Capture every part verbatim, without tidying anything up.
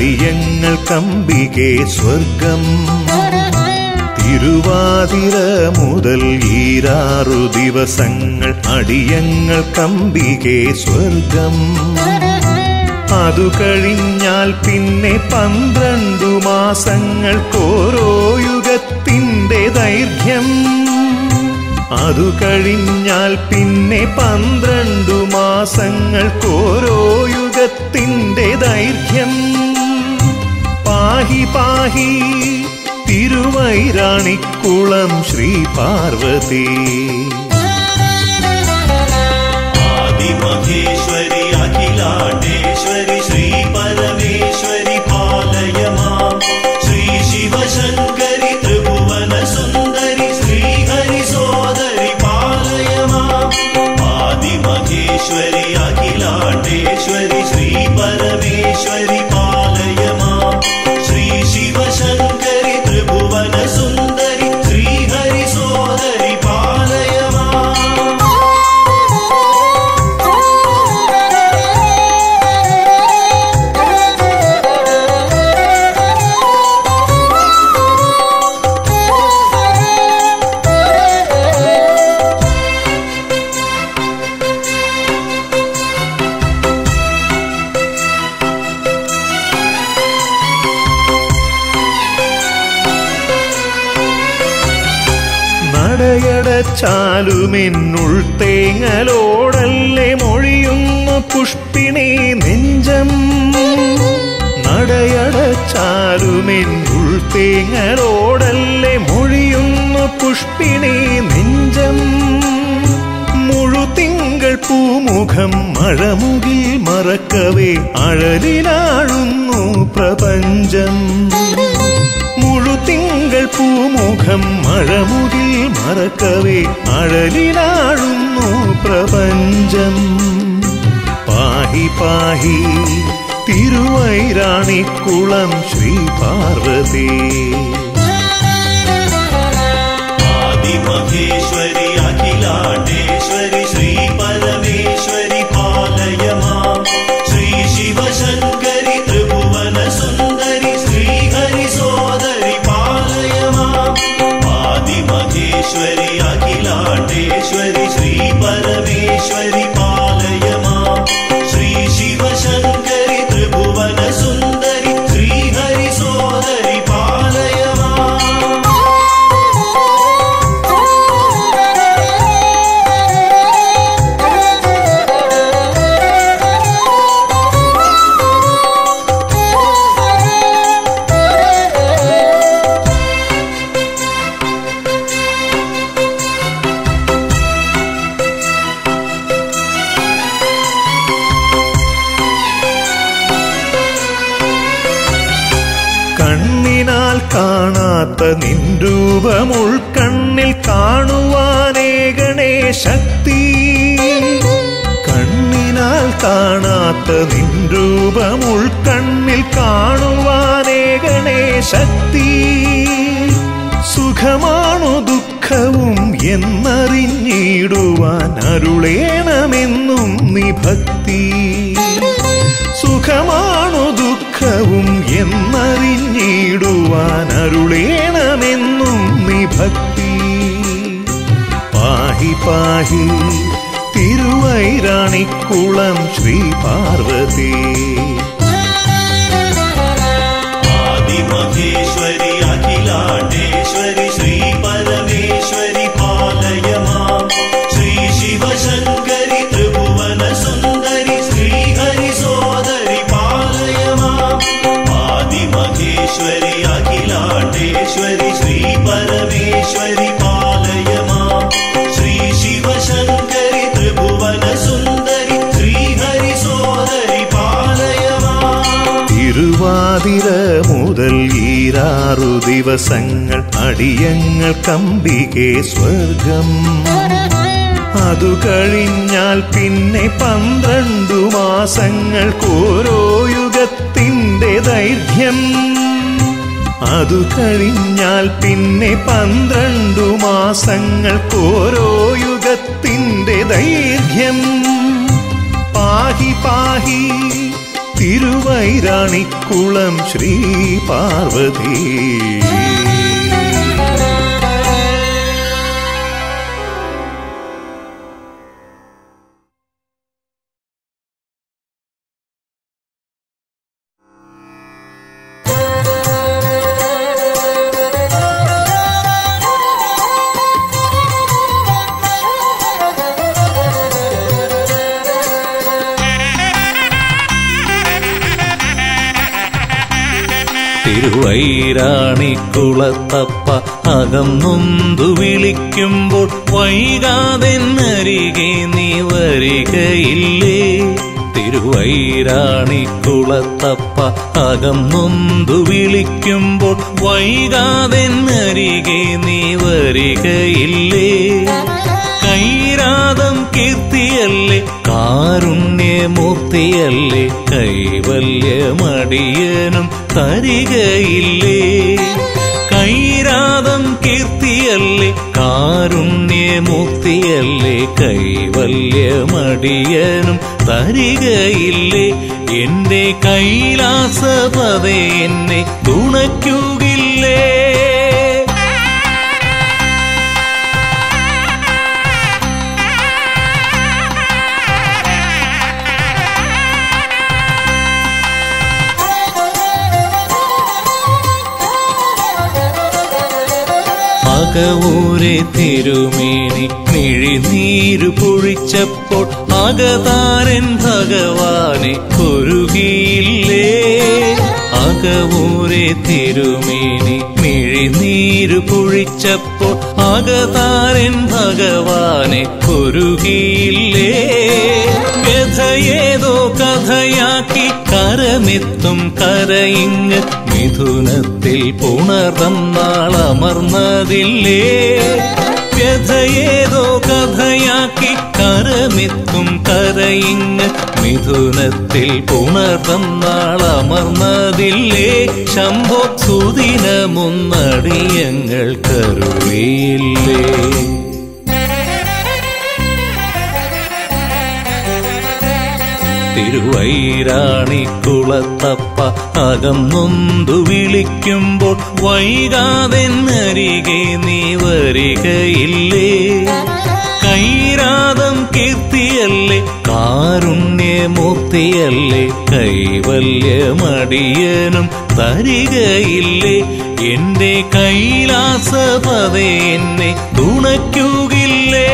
അടിയങ്ങൾക്കംബികേ സ്വർഗം. തിരുവാതിര മുതൽ ഈരാറു ദിവസങ്ങൾ അടിയങ്ങൾക്കംബികേ സ്വർഗം. അതു കഴിഞ്ഞാൽ പിന്നെ പന്ത്രണ്ടു മാസങ്ങൾക്കോരോ യുഗത്തിൻ്റെ ദൈർഘ്യം. അതു കഴിഞ്ഞാൽ പിന്നെ പന്ത്രണ്ടു മാസങ്ങൾക്കോരോ യുഗത്തിൻ്റെ ദൈർഘ്യം. പാഹി പാഹി തിരുവൈരാണിക്കുളം ശ്രീ പാർവതി. ആദിമഹേശ്വരി അഖിലാണ്ടേശ്വരി ശ്രീ പരമേശ്വരി പാലയ മാം. ശ്രീ ശിവശങ്കരി ത്രിഭുവന സുന്ദരി ശ്രീഹരി സോദരി പാലയ മാം. ആദിമഹേശ്വരി അഖിലാണ്ടേശ്വരി ശ്രീ പരമേശ്വരി പാലയ മാം. ശ്രീ ശിവശങ്കരി ത്രിഭുവന സുന്ദരി ശ്രീഹരി സോദരി പാലയ മാം. നടയടച്ചാലുമെന്നുൾ തേങ്ങലോടല്ലേ മൊഴിയുന്നു പുഷ്പിണി നെഞ്ചം. നടയടച്ചാലുമെന്നുൾ തേങ്ങലോടല്ലേ മൊഴിയുന്നു പുഷ്പിണി നെഞ്ചം. മുഴുതിങ്കൾ പൂമുഖം മഴമുകിൽ മറക്കവേ അഴലിലാഴുന്നു പ്രപഞ്ചം. മുഴുതിങ്കൾ പൂമുഖം മഴമുകിൽ മറക്കവേ അഴലിലാഴുന്നു പ്രപഞ്ചം. പാഹി പാഹി തിരുവൈരാണിക്കുളം ശ്രീ പാർവതി. ആദിമഹേശ്വരി അഖിലാണ്ടേശ്വരി ശ്രീ പരമേശ്വരി പാലയ മാം. ശ്രീ ശിവശങ്കരി ത്രിഭുവന സുന്ദരി ശ്രീഹരി സോദരി പാലയ മാം. ആദിമഹേശ്വരി അഖിലാണ്ടേശ്വരി ശ്രീ പരമേശ്വരി പാലയ മാം. ശ്രീ ശിവശങ്കരി ത്രിഭുവന സുന്ദരി ശ്രീഹരി സോദരി പാലയ മാം. കണ്ണിനാൽ കാണാത്ത നിൻ രൂപം ഉൾക്കണ്ണിൽ കാണുവാനേകണേ ശക്തി. കണ്ണിനാൽ കാണാത്ത നിൻ രൂപം ഉൾക്കണ്ണിൽ കാണുവാനേകണേ ശക്തി. സുഖമാണു ദുഃഖവും എന്നറിഞ്ഞിടുവാൻ അരുളേണമെന്നും നീ ഭക്തി. സുഖമാണു ദുഃഖവും എന്നറിഞ്ഞിടുവാൻ അരുളേണമെന്നും നീ ഭക്തി. പാഹി പാഹി തിരുവൈരാണിക്കുളം ശ്രീ പാർവതി. ആദിമഹേശ്വരി അഖിലാണ്ടേശ്വരി ശ്രീ പരമേശ്വരി പാലയ മാം. ശ്രീ ശിവശങ്കരി ത്രിഭുവന സുന്ദരി ശ്രീഹരി സോദരി പാലയ മാം. ആദിമഹേശ്വരി അഖിലാണ്ടേശ്വരി ശ്രീ പരമേശ്വരി പാലയ മാം. ശ്രീ ശിവശങ്കരി ത്രിഭുവന സുന്ദരി ശ്രീഹരി സോദരി പാലയ മാം. തിരുവാതിര മുതൽ ഈരാറു ദിവസങ്ങൾ അടിയങ്ങൾക്കംബികേ സ്വർഗം. അതു കഴിഞ്ഞാൽ പിന്നെ പന്ത്രണ്ടു മാസങ്ങൾക്കോരോ യുഗത്തിൻ്റെ ദൈർഘ്യം. അതു കഴിഞ്ഞാൽ പിന്നെ പന്ത്രണ്ടു മാസങ്ങൾക്കോരോ യുഗത്തിൻ്റെ ദൈർഘ്യം. പാഹി പാഹി തിരുവൈരാണിക്കുളം ശ്രീ പാർവതി. തിരുവൈരാണിക്കുളത്തപ്പ അകം നൊന്തു വിളിക്കുമ്പോൾ വൈകാതെന്നരികെ നീ വരികയില്ലേ? തിരുവൈരാണിക്കുളത്തപ്പ അകം നൊന്തു വിളിക്കുമ്പോൾ വൈകാതെന്നരികെ നീ വരികയില്ലേ? കൈരാതം കീർത്തിയല്ലേ, കാരുണ്യമൂർത്തിയല്ലേ, കൈവല്യമടിയനും തരികയില്ലേ? കൈരാതം കീർത്തിയല്ലേ, കാരുണ്യമൂർത്തിയല്ലേ, കൈവല്യമടിയനും തരികയില്ലേ? എന്റെ കൈലാസപദേ എന്നെ തുണയ്ക്കുകില്ലേ? അകവൂരെ തിരുമേനി മിഴിനീരു പൊഴിച്ചപ്പോൾ അകതാരൻ ഭഗവാനെ കുരുകിയില്ലേ? അകവൂരെ തിരുമേനി മിഴിനീരു പൊഴിച്ചപ്പോൾ അകതാരൻ ഭഗവാനെ കുരുകിയില്ലേ? വ്യഥയേതോ കഥയാക്കി കരമെത്തും കരയിങ്ങ് മിഥുനത്തിൽ പുണർന്നാളമർന്നതില്ലേ? വ്യഥയേതോ കഥയാക്കി കരമെത്തും കരയിങ്ങ് മിഥുനത്തിൽ പുണർന്നാളമർന്നതില്ലേ? ശംഭോ സുദിനമൊന്നടിയങ്ങൾ കരുളിയില്ലേ? തിരുവൈരാണിക്കുളത്തപ്പ അകം നൊന്തു വിളിക്കുമ്പോൾ വൈകാതെന്നരികെ നീ വരികയില്ലേ? കൈരാതം കീർത്തിയല്ലേ, കാരുണ്യമൂർത്തിയല്ലേ, കൈവല്യമടിയനും തരികയില്ലേ? എന്റെ കൈലാസപദേ എന്നെ തുണയ്ക്കുകില്ലേ?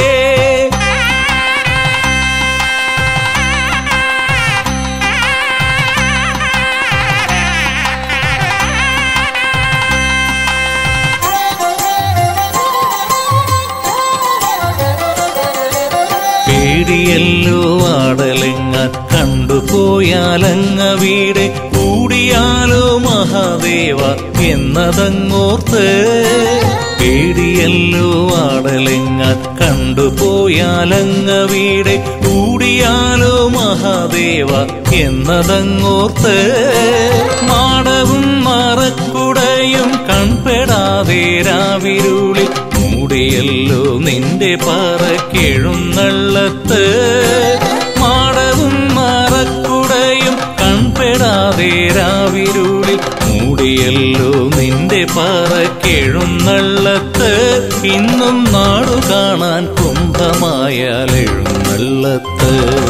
പേടിയല്ലോ ആടലെങ്ങാൻ കണ്ടുപോയാലങ്ങ വീട് കൂടിയാലോ മഹാദേവ എന്നതങ്ങോർത്ത്. പേടിയല്ലോ ആടലെങ്ങാൻ കണ്ടുപോയാലങ്ങ വീട് കൂടിയാലോ മഹാദേവ എന്നതങ്ങോർത്ത്. മാടവും മറക്കുടയും കൺപെടാതെ രാവിരുളിൽ മൂടിയല്ലോ നിന്റെ പാറക്കെഴുന്നള്ളത്ത്. മാടവും മറക്കുടയും കൺപെടാതെ രാവിരുളിൽ മൂടിയല്ലോ നിന്റെ പാറക്കെഴുന്നള്ളത്ത്. ഇന്നും നാടു കാണാൻ കുംഭമായാൽ എഴുന്നള്ളത്ത്.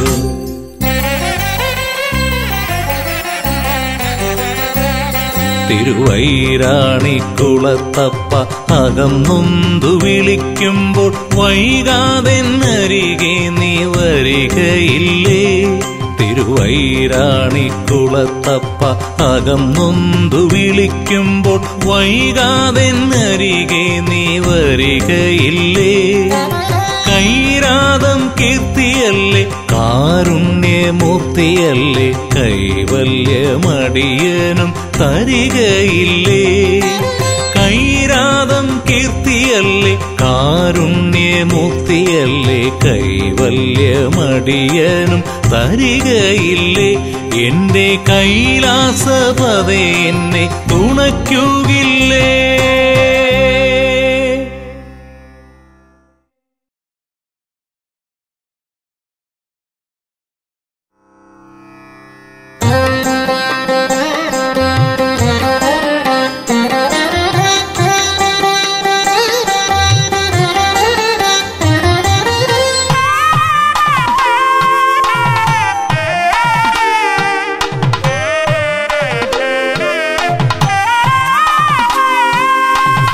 തിരുവൈരാണിക്കുളത്തപ്പ അകം നൊന്തു വിളിക്കുമ്പോൾ വൈകാതെന്നരികെ നീ വരികയില്ലേ? തിരുവൈരാണിക്കുളത്തപ്പ അകം നൊന്തു വിളിക്കുമ്പോൾ വൈകാതെന്നരികെ നീ വരികയില്ലേ? കൈരാതം കീർത്തിയല്ലേ, കാരുണ്യമൂർത്തിയല്ലേ, കൈവല്യമടിയനും തരികയില്ലേ? കൈരാതം കീർത്തിയല്ലേ, കാരുണ്യമൂർത്തിയല്ലേ, കൈവല്യമടിയനും തരികയില്ലേ? എന്റെ കൈലാസപദേ എന്നെ തുണയ്ക്കുകില്ലേ? ആ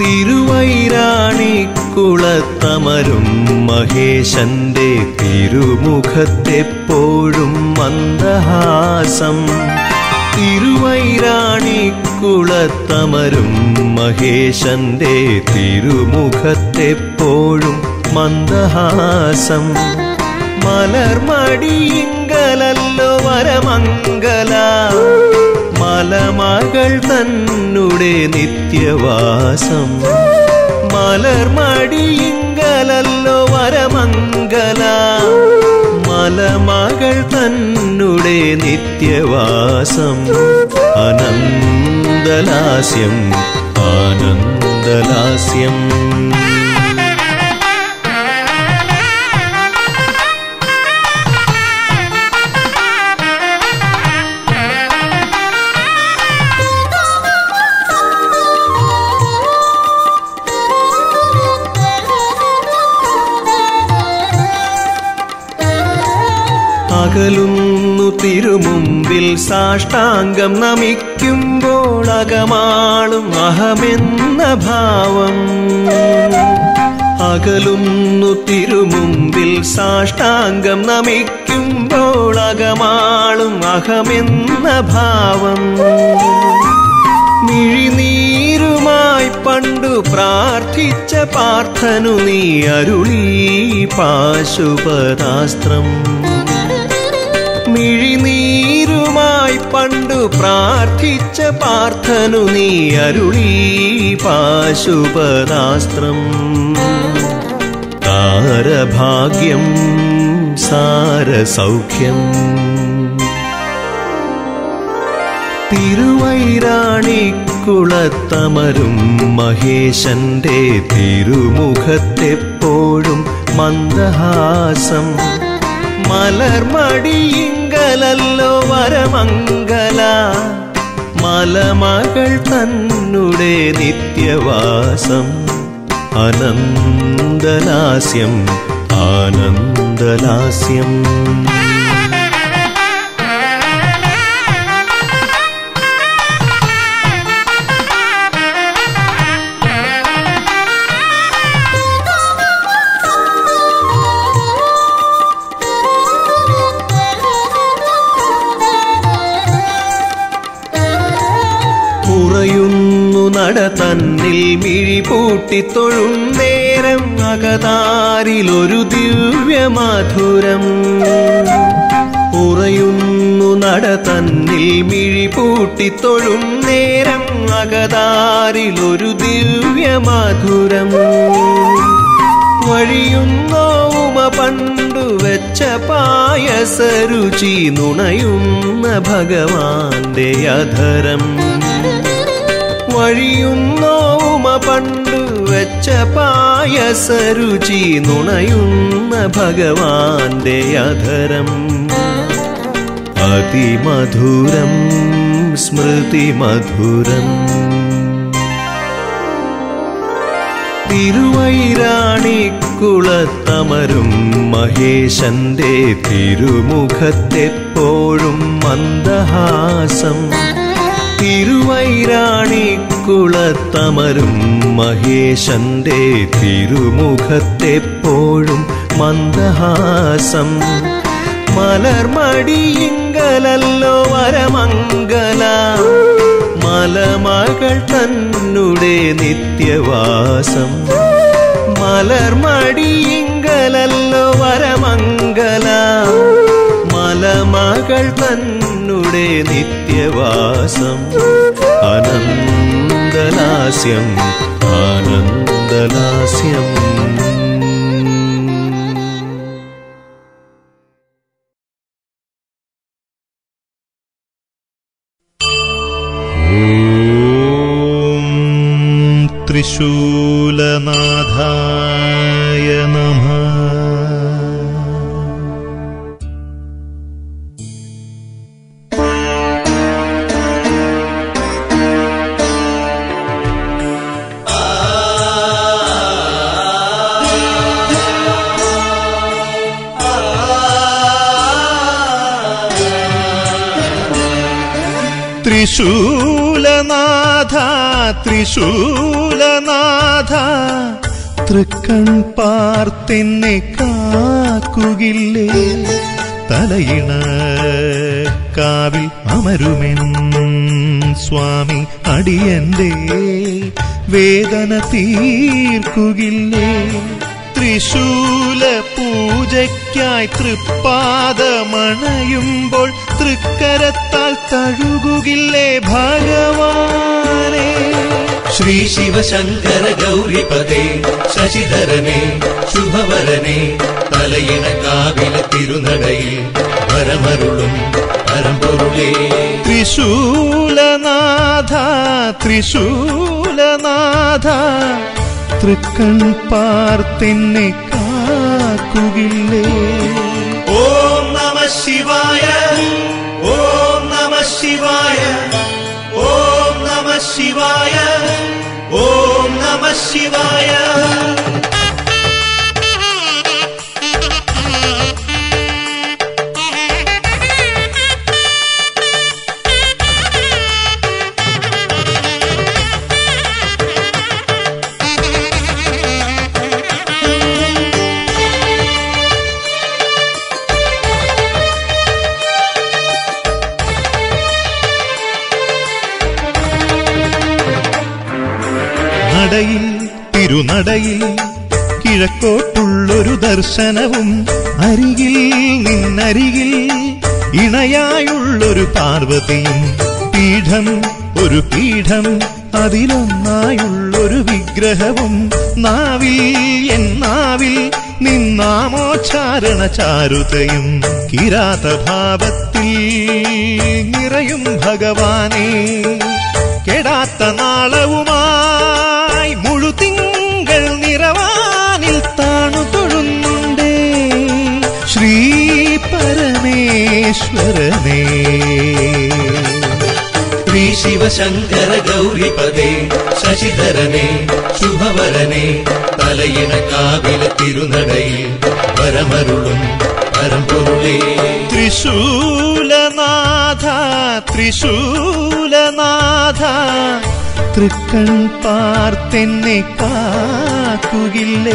തിരുവൈരാണിക്കുളത്തമരും മഹേശന്റെ തിരുമുഖത്തെപ്പോഴും മന്ദഹാസം. തിരുവൈരാണിക്കുളത്തമരും മഹേശന്റെ തിരുമുഖത്തെപ്പോഴും മന്ദഹാസം. മലർമടിയിങ്കലല്ലോ വരമംഗല മലമകൾ തന്നുടെ നിത്യവാസം. മലർമടിയിങ്കലല്ലോ വരമംഗല മലമകൾ തന്നുടെ നിത്യവാസം. അനന്തലാസ്യം ആനന്ദലാസ്യം. അകലുന്നു തിരുമുമ്പിൽ സാഷ്ടാംഗം നമിക്കുമ്പോൾ അകമാളും അഹമെന്ന ഭാവം. അകലുന്നു തിരുമുമ്പിൽ സാഷ്ടാംഗം നമിക്കുമ്പോൾ അകമാളും അഹമെന്ന ഭാവം. മിഴിനീരുമായി പണ്ടു പ്രാർത്ഥിച്ച പാർത്ഥനു നീ അരുളീ പാശുപതാസ്ത്രം. മിഴിനീരുമായി പണ്ടു പ്രാർത്ഥിച്ച പാർത്ഥനു നീ അരുളീ പാശുപതാസ്ത്രം. താരഭാഗ്യം സാരസൗഖ്യം. തിരുവൈരാണിക്കുളത്തമരും മഹേശന്റെ തിരുമുഖത്തെപ്പോഴും മന്ദഹാസം. മലർമടിയിങ്കലല്ലോ വരമംഗല മലമകൾ തന്നുടെ നിത്യവാസം. അനന്തലാസ്യം ആനന്ദലാസ്യം. നട തന്നിൽ മിഴിപൂട്ടി തൊഴും നേരം അകതാരിലൊരു ദിവ്യമാധുരം. ഉറയുന്നു നട തന്നിൽ മിഴിപൂട്ടി തൊഴും നേരം അകതാരിലൊരു ദിവ്യമാധുരം. വഴിയുന്നോ ഉമ പണ്ടു വെച്ച പായസരുചി നുണയുന്ന ഭഗവാന്റെ അധരം. വഴിയുന്നോ ഉമ പണ്ടു വെച്ച പായസരുചി നുണയുന്ന ഭഗവാന്റെ അധരം. അതിമധുരം സ്മൃതിമധുരം. തിരുവൈരാണിക്കുളത്തമരും മഹേശന്റെ തിരുമുഖത്തെപ്പോഴും മന്ദഹാസം. തിരുവൈരാണിക്കുളത്തമരും മഹേശന്റെ തിരുമുഖത്തെപ്പോഴും മന്ദഹാസം. മലർമടിയിങ്കലല്ലോ വരമംഗല മലമകൾ തന്നുടെ നിത്യവാസം. മലർമടിയിങ്കലല്ലോ വരമംഗല മലമകൾ തന്നുടെ നിത്യവാസം. അനന്തലാസ്യം ആനന്ദലാസ്യം. ത്രിശൂലനാഥായ നമഃ. ത്രിശൂലനാഥായ ത്രിശൂലനാഥ ത്രിശൂലനാഥ തൃക്കൺ പാർത്തെന്നെ കാക്കുകില്ലേ തലയിണ കാവിൽ അമരുമെൻ സ്വാമി അടിയന്റെ വേദന തീർക്കുകില്ലേ ത്രിശൂല പൂജയ്ക്കായി തൃപ്പാദമണയുമ്പോൾ തൃക്കരത്താൽ തഴുകുകില്ലേ ഭഗവാനേ ശ്രീ ശിവശങ്കര ഗൗരിപദേ ശശിധരനേ ശുഭവരനേ തലയിണ കാവില തിരുനടയിൽ വരമരുളും പരമ്പൊരുളേ ത്രിശൂലനാഥ ത്രിശൂലനാഥ തൃക്കൺ പാർത്തെന്നെ കാക്കുകില്ലേ ഓം നമഃ ശിവായ ഓം നമഃ ശിവായ ഓം നമഃ ശിവായ ഓം നമഃ ശിവായ നടയിൽ തിരുനടയിൽ കിഴക്കോട്ടുള്ളൊരു ദർശനവും അരികിൽ നിന്നരികിൽ ഇണയായുള്ളൊരു പാർവതിയും പീഠം ഒരു പീഠം അതിലൊന്നായുള്ളൊരു വിഗ്രഹവും നാവിൽ എൻ നാവിൽ നിന്നാമോച്ചാരണ ചാരുതയും കിരാതഭാവത്തിൽ നിറയും ഭഗവാനേ കെടാത്ത നാളവുമായി മുഴുതിങ്കൾ നിറവാനിൽ താണു തൊഴുന്നുണ്ടേ ശ്രീ പരമേശ്വരനേ ശ്രീ ശിവശങ്കര ഗൗരിപദേ ശശിധരനേ ശുഭവരനേ തലയിണ കാവില തിരുനടയിൽ വരമരുളും പരമ്പൊരുളേ ത്രിശൂലനാഥ ത്രിശൂലനാഥ തൃക്കൺ പാർത്തെന്നെ കാക്കുകില്ലേ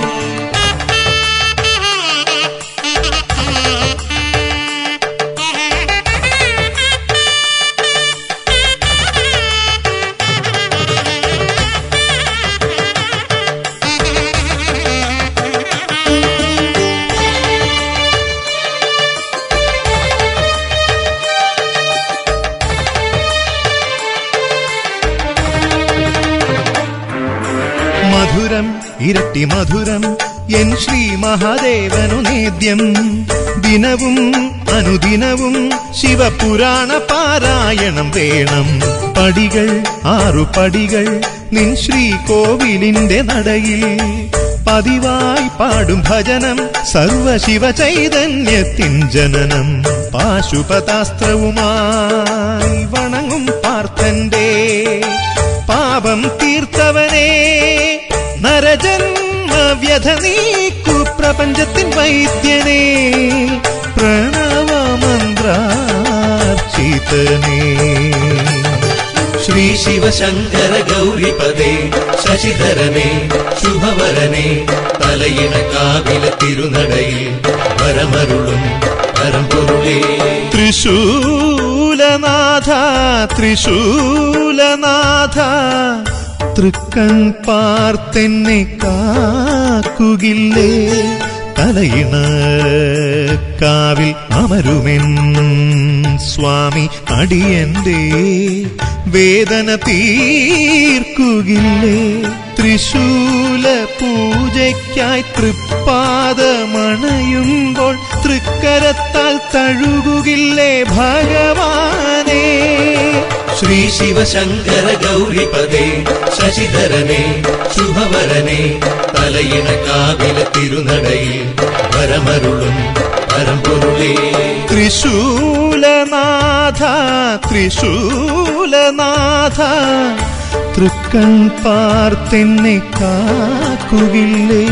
മധുരം ഇരട്ടി മധുരം എൻ ശ്രീ മഹാദേവനു നേദ്യം ദിനവും അനുദിനവും ശിവപുരാണ പാരായണം വേണം പടികൾ ആറു പടികൾ നിൻ ശ്രീ കോവിലിന്റെ നടയിൽ പതിവായി പാടും ഭജനം സർവശിവ ചൈതന്യത്തിൻ ജനനം പാശുപതാസ്ത്രവുമായി വണങ്ങും പാർത്ഥന്റെ പാപം തീർത്തവനേ നരജന്മ വ്യഥ നീക്കു പ്രപഞ്ചത്തിൻ വൈദ്യനേ പ്രണവമന്ത്രാർച്ചിതനേ ശ്രീ ശിവശങ്കര ഗൗരിപദേ ശശിധരനേ ശുഭവരനേ തലയിണ കാവില തിരുനടയിൽ വരമരുളും പരമ്പൊരുളേ ത്രിശൂലനാഥ ത്രിശൂലനാഥ തൃക്കൺ പാർത്തെന്നെ കാക്കുകില്ലേ തലയിണ കാവിൽ അമരുമെൻ സ്വാമി അടിയന്റെ വേദന തീർക്കുകില്ലേ ത്രിശൂല പൂജയ്ക്കായി തൃപ്പാദമണയുമ്പോൾ തൃക്കരത്താൽ തഴുകുകില്ലേ ഭഗവാനേ ശ്രീ ശിവശങ്കര ഗൗരിപദേ ശശിധരനേ ശുഭവരനേ തലയിണ കാവില തിരുനടയിൽ വരമരുളും പരമ്പൊരുളേ ത്രിശൂലനാഥ ത്രിശൂലനാഥ തൃക്കൺ പാർത്തെന്നെ കാക്കുകില്ലേ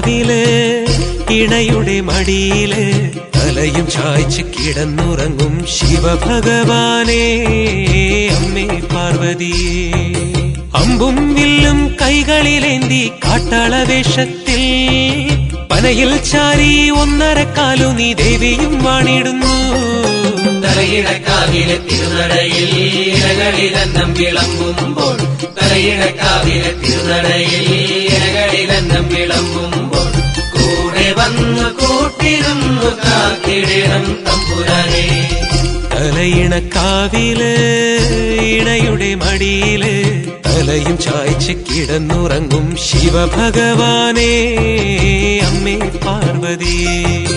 കാവില് ഇണയുടെ മടിയില് തലയും ചായ്ച്ച് കിടന്നുറങ്ങും ശിവഭഗവാനേ അമ്മേ പാർവതിയേ. അമ്പും വില്ലും കൈകളിലേന്തി കാട്ടാളവേഷത്തിൽ പനയിൽ ചാരി ഒന്നരക്കാലു നീ ദേവിയും വാണിടുന്നു. തലയിണക്കാവിലെ തിരുനടയിൽ ഇരകളിലെന്നം വിളമ്പുമ്പോൾ തലയിണക്കാവിലെ തിരുനടയിൽ ഇരകളിലെന്നം വിളമ്പുമ്പോൾ കൂടെ വന്നു കൂട്ടിരുന്നു കാത്തിടണം തമ്പുരാനെ. തലയിണക്കാവില് ഇണയുടെ മടിയില് തലയും ചായ്ച്ച് കിടന്നുറങ്ങും ശിവഭഗവാനേ അമ്മേ പാർവതിയേ.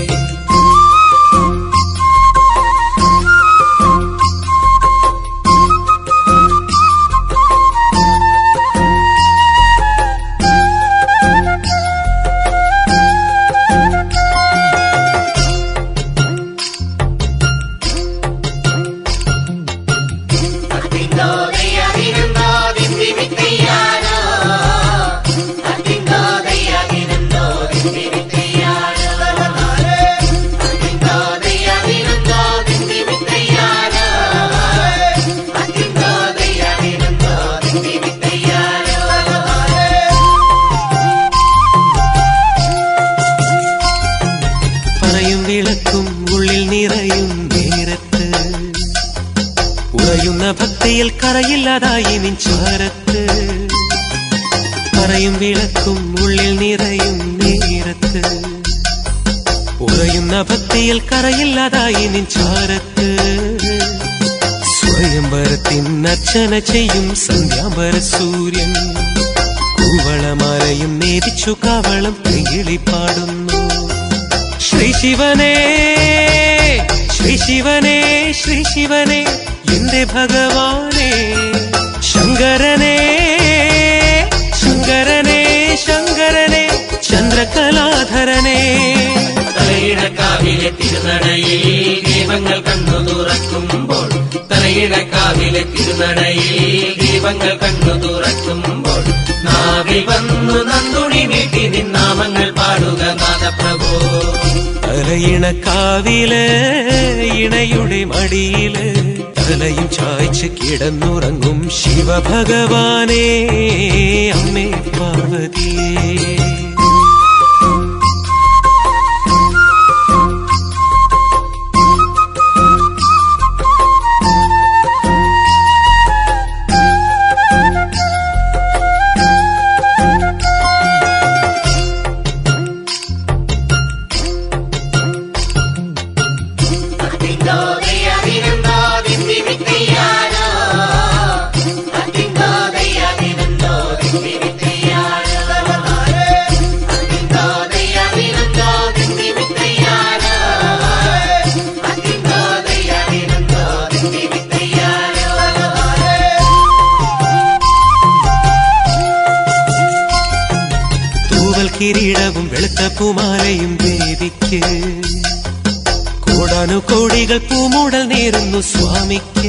ഭക്തിയിൽ കറയില്ലാതായി നിൻചാരത്ത് പറയും വിളക്കും ഉള്ളിൽ നിറയും നേരത്ത് ഉറയുന്ന ഭക്തിയിൽ കറയില്ലാതായി നിൻചാരത്ത് സ്വയംവരത്തിൻ അർച്ചന ചെയ്യും സന്ധ്യാംബര സൂര്യൻ കൂവളമാലയും നേദിച്ചു കാവളം കിളി പാടുന്നു. ശ്രീ ശിവനേ ശ്രീ ശിവനേ ശ്രീ ശിവനേ എന്റെ ഭഗവാനേ ശങ്കരനേ ശങ്കരനേ ശങ്കരനേ ചന്ദ്രകലാധരനേ. തലയിണക്കാവിലെ തിരുനടയിൽ ദീപങ്ങൾ കണ്ണു തുറക്കുമ്പോൾ തലയിണക്കാവിലെ തിരുനടയിൽ ദീപങ്ങൾ കണ്ണു തുറക്കുമ്പോൾ നാവിൽ വന്നു നന്ദുണി വീട്ടി നിന്നാമങ്ങൾ പാടുക നാദപ്രഭോ. തലയിണക്കാവില് ഇണയുടെ മടിയില് തലയും ചായ്ച്ച് കിടന്നുറങ്ങും ശിവഭഗവാനേ അമ്മേ പാർവതിയേ. കിരീടവും വെളുത്ത പൂമാലയും ദേവിക്ക് കോടാനു കോടികൾ പൂമൂടൽ നേരുന്നു സ്വാമിക്ക്.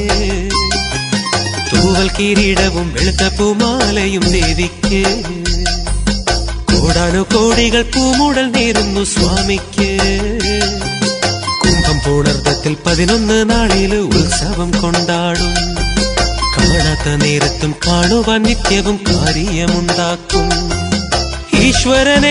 തൂവൽ കിരീടവും വെളുത്ത പൂമാലയും ദേവിക്ക് കോടാനു കോടികൾ പൂമൂടൽ നേരുന്നു സ്വാമിക്ക്. കുംഭം പൂണർദ്ധത്തിൽ പതിനൊന്ന് നാളില് ഉത്സവം കൊണ്ടാടും കാണാത്ത നേരത്തും കാണുവാൻ നിത്യവും കാര്യമുണ്ടാക്കും. ഈശ്വരനേ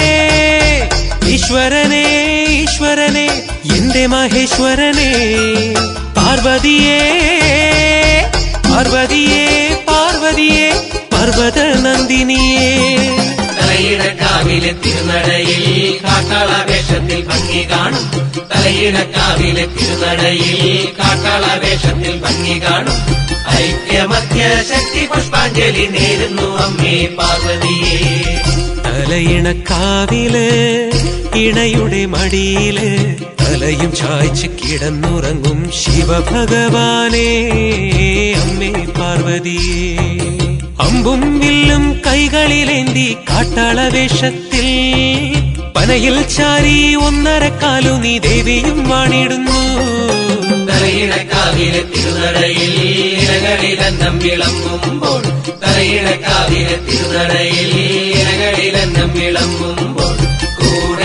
ഈശ്വരനേ ഈശ്വരനേ എന്റെ മഹേശ്വരനേ പാർവതിയേ പാർവതിയേ പാർവതിയേ പർവത നന്ദിനിയേ. തലയിണക്കാവിലെ തിരുനടയിൽ കാട്ടാളവേഷത്തിൽ ഭംഗി കാണും തലയിണക്കാവിലെ തിരുനടയിൽ കാട്ടാളവേഷത്തിൽ ഭംഗി കാണും ഐക്യമധ്യ ശക്തി പുഷ്പാഞ്ജലി നേരുന്നു അമ്മേ പാർവതിയേ. തലയിണക്കാവില് ഇണയുടെ മടിയില് തലയും ചായ്ച്ച് കിടന്നുറങ്ങും ശിവഭഗവാനേ അമ്മേ പാർവതിയേ. അമ്പും വില്ലും കൈകളിലേന്തി കാട്ടാളവേഷത്തിൽ പനയിൽ ചാരി ഒന്നരക്കാലു നീ ദേവിയും വാണിടുന്നു. തലയിണക്കാവിലെ തിരുനടയിൽ ഇരകളിലെന്നം വിളമ്പുമ്പോൾ തലയിണക്കാവിലെ തിരുനടയിൽ ഇരകളിലെന്നം വിളമ്പുമ്പോൾ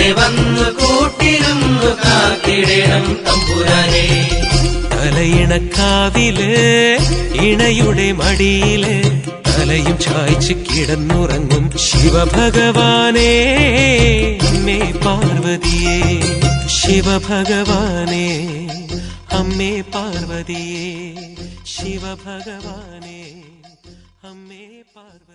കൂടെ വന്നു കൂട്ടിരുന്നു കാത്തിടണം തമ്പുരാനെ. തലയിണക്കാവില് ഇണയുടെ മടിയില് തലയും ചായ്ച്ച് കിടന്നുറങ്ങും ശിവഭഗവാനേ അമ്മേ പാർവതിയേ. ശിവഭഗവാനേ അമ്മേ പാർവതിയേ. ശിവഭഗവാനേ അമ്മേ പാർവതി.